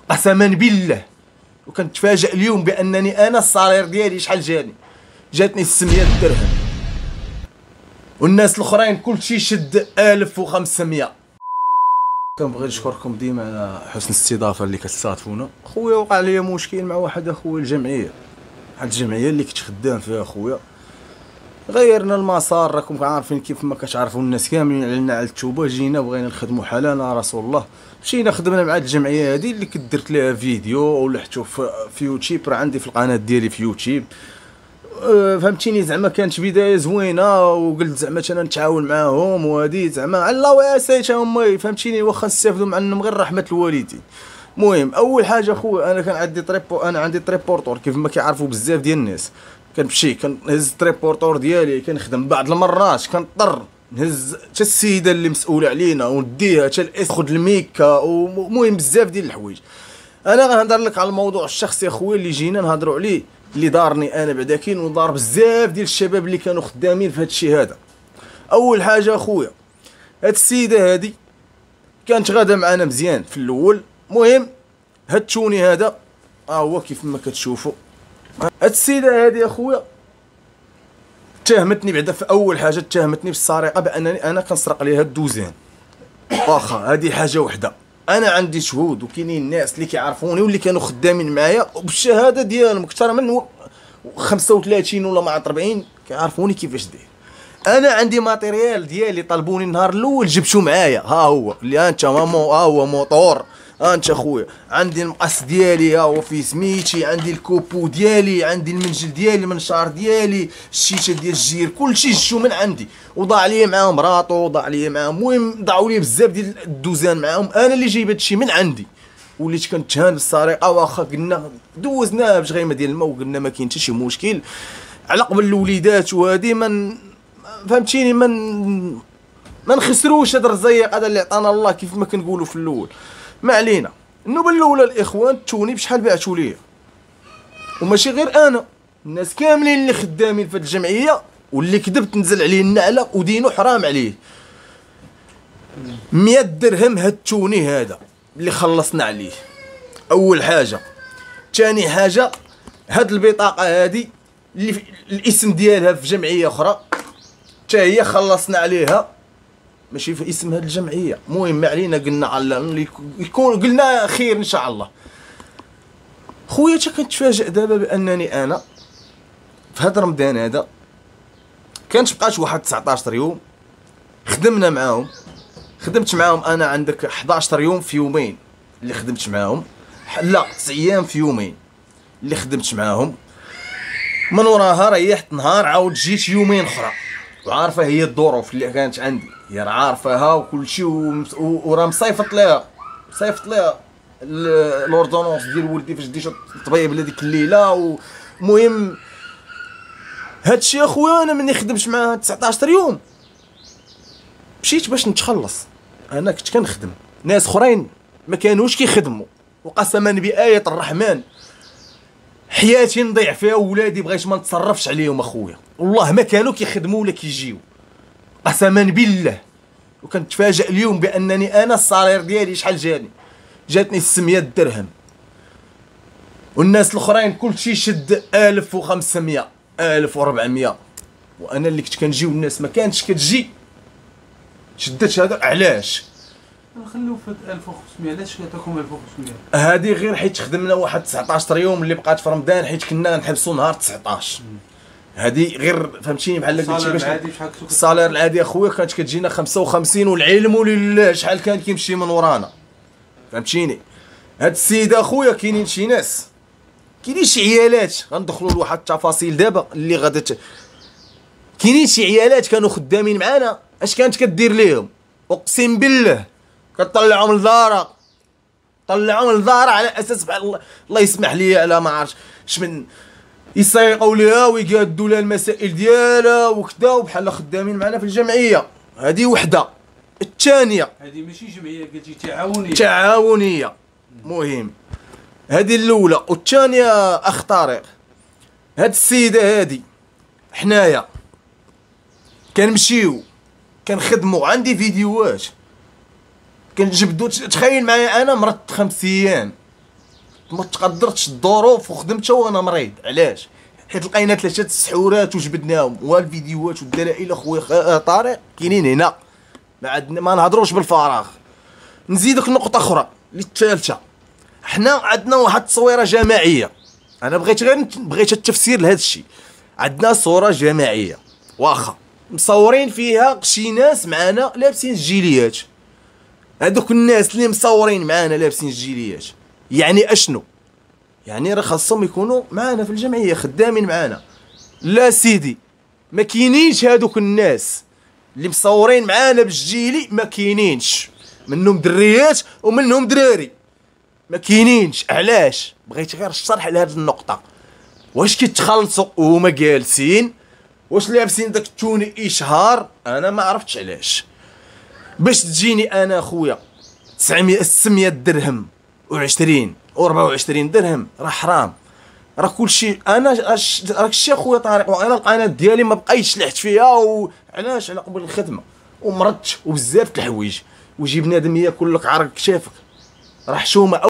قسما بالله. وكنتفاجئ اليوم بانني انا الصالير ديالي شحال جاتني 600 درهم، والناس الاخرين كلشي شد 1500. كنبغي نشكركم ديما على حسن الاستضافه اللي كتستضيفونا. خويا وقع لي مشكل مع واحد اخويا الجمعيه، واحد الجمعيه اللي كنت خدام فيها اخويا، غيرنا المسار. راكم عارفين كيف ما كتعرفوا الناس كاملين علينا على التوبه. جينا بغينا نخدموا حالنا رسول الله، مشينا خدمنا مع هاد الجمعيه هذه اللي كنت درت لها فيديو ولحتو في يوتيوب، راه عندي في القناه ديالي في يوتيوب. فهمتيني، زعما كانت بدايه زوينه، وقلت زعما انا نتعاون معاهم، وهادي زعما على الله واسيت هما، فهمتيني، واخا نستافدوا منهم غير رحمه الوالدين. المهم اول حاجه خويا، انا كان عندي تريبورتور كيف ما كيعرفوا بزاف ديال الناس. كنمشي كنهز التريبورتور ديالي كنخدم، بعض المرات كنضطر نهز حتى السيده اللي مسؤوله علينا ونديها حتى خد الميكا، ومهم بزاف ديال الحوايج. انا غنهضر لك على الموضوع الشخصي اخويا اللي جينا نهضروا عليه، اللي دارني انا بعدا كاين ودار بزاف ديال الشباب اللي كانوا خدامين في هذا الشيء هذا. اول حاجه اخويا، هاد السيده هادي كانت غاده معنا مزيان في الاول. المهم هاد التوني هذا هو كيف ما كتشوفوا. هاد السيده هادي اخويا اتهمتني بعدا، في اول حاجه اتهمتني بالسرقه، بانني انا كنسرق ليها الدوزان. واخا هادي حاجه وحده، انا عندي شهود وكاينين الناس اللي كيعرفوني واللي كانوا خدامين معايا وبالشهاده ديالهم اكثر من 35 ولا مع 40 كيعرفوني كيفاش داير. انا عندي ماتيريال ديالي طلبوني النهار الاول جبتو معايا، ها هو اللي انت ها هو موطور، انت خويا عندي المقص ديالي، ها هو في سميتي، عندي الكوبو ديالي، عندي المنجل ديالي، المنشار ديالي، الشيشه ديال الجير، كلشي جبتو من عندي. وضاع لي معاهم راطو، ضاع لي معاهم، المهم ضاعوا لي بزاف ديال الدوزان معاهم. انا اللي جايب هادشي من عندي، وليت كنتهان بالسرقه. واخا قلنا دوزناها بشغيمه ديال الماء وقلنا ما كاين حتى شي مشكل على قبل الوليدات، وهادي من فهمتيني ما نخسروش هاد الرزيق هذا اللي عطانا الله كيف ما كنقولوا في الاول. ما علينا. النوبه الاولى الاخوان توني بشحال بعتوا ليا، وماشي غير انا، الناس كاملين اللي خدامين في هاد الجمعيه، واللي كذب تنزل عليه النعله ودينو حرام عليه. 100 درهم هاد التوني هذا اللي خلصنا عليه اول حاجه. ثاني حاجه هاد البطاقه هادي اللي الاسم ديالها في جمعيه اخرى حتى هي خلصنا عليها، ماشي في اسم هاد الجمعيه. المهم ما علينا، قلنا على يكون قلنا خير ان شاء الله. خويا تا كنتفاجئ دابا بانني انا في هاد رمضان هذا كانت بقات واحد 19 يوم خدمنا معاهم. خدمت معاهم انا عندك 11 يوم في يومين اللي خدمت معاهم، لا 9 ايام في يومين اللي خدمت معاهم. من وراها ريحت نهار، عاود جيت يومين اخرى. وعارفه هي الظروف اللي كانت عندي، هي راه عارفاها وكل شيء، وراه مصيفط ليها لوردونونس ديال ولدي فاش ديت الطبيب لهاديك الليله. المهم هادشي اخويا، انا ملي خدمت معاه 19 يوم مشيت باش نتخلص. انا كنت كنخدم، ناس اخرين ما كانوش كيخدموا، وقسما بآية الرحمن حياتي نضيع فيها وولادي بغيت ما نتصرفش عليهم اخويا، والله ما كانوا كيخدموا ولا كيجيو، قسما بالله. وكنتفاجئ اليوم بانني انا الصالير ديالي شحال جاتني 600 درهم، والناس الاخرين كلشي شد 1500 1400، وانا اللي كنت كنجي والناس ما كانتش كتجي. شدت هذا علاش؟ نخليو في 1500. علاش عطاكم 1500؟ هذه غير حيت خدمنا واحد 19 يوم اللي بقات في رمضان، حيت كنا نحبسوا نهار 19. هذه غير فهمتيني بحال قلتي باش الصالير العادي اخويا كانت كتجينا 55، والعلم لله شحال كان كيمشي من ورانا، فهمتيني. هاد السيده اخويا كاينين شي ناس، كاينين شي عيالات، غندخلوا لواحد التفاصيل دابا اللي غادا. كاينين شي عيالات كانوا خدامين معانا، اش كانت كدير ليهم؟ اقسم بالله كطلعهم لدارها، على اساس بحال الله يسمح لي على ما عرفتش من يسيقوا ليها ويقادوا لها المسائل ديالها وكذا، وبحال خدامين معنا في الجمعيه. هذه وحده. الثانيه هذه ماشي جمعيه، قلتي تعاونيه. مهم هذه الاولى. والثانيه اخ طارق، هاد السيده هادي حنايا كنمشيو كنخدموا، عندي فيديوهات كنجبدو. تخيل معايا انا مرضت 5 ايام ما تقدرتش الظروف وخدمتها وانا مريض. علاش؟ حيت لقينا 3 السحورات وجبدناهم، والفيديوهات والدلائل اخويا طارق كاينين هنا. ما نهضروش بالفراغ. نزيدك نقطه اخرى اللي الثالثه، حنا عندنا واحد التصويره جماعيه. انا بغيت التفسير لهذا الشيء. عندنا صوره جماعيه واخا مصورين فيها شي ناس معانا لابسين الجيليات. هذوك الناس اللي مصورين معانا لابسين الجيليات يعني اشنو؟ يعني راه خاصهم يكونوا معانا في الجمعيه خدامين معانا. لا سيدي، ما كاينينش هذوك الناس اللي مصورين معانا بالجيلي، ما كاينينش. منهم دريات ومنهم دراري، ما كاينينش. علاش؟ بغيت غير الشرح لهذه النقطه. واش كيتخلصوا وهما جالسين؟ واش لابسين داك التوني اشهار؟ انا ما عرفتش علاش. باش تجيني انا خويا 600 درهم و20 و24 درهم، راه حرام. راه كلشي انا راك الشيء خويا طارق، وانا القناه ديالي ما بقيتش لحت فيها. وعلاش؟ على قبل الخدمه ومرضت وبزاف د الحوايج، ويجي بنادم ياكل لك عرق كشافك، راه حشومه.